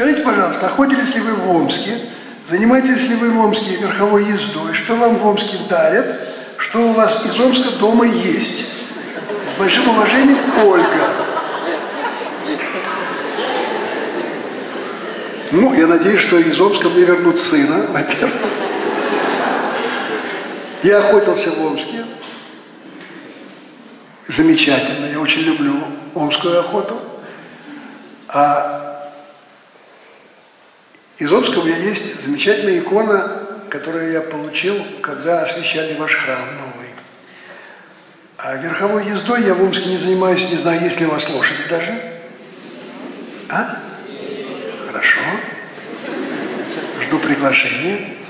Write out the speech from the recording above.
Скажите, пожалуйста, охотились ли вы в Омске? Занимаетесь ли вы в Омске верховой ездой? Что вам в Омске дарят? Что у вас из Омска дома есть? С большим уважением, Ольга. Ну, я надеюсь, что из Омска мне вернут сына, во-первых. Я охотился в Омске. Замечательно, я очень люблю омскую охоту. А из Омска у меня есть замечательная икона, которую я получил, когда освящали ваш храм новый. А верховой ездой я в Омске не занимаюсь, не знаю, есть ли у вас лошади даже. А? Хорошо. Жду приглашения.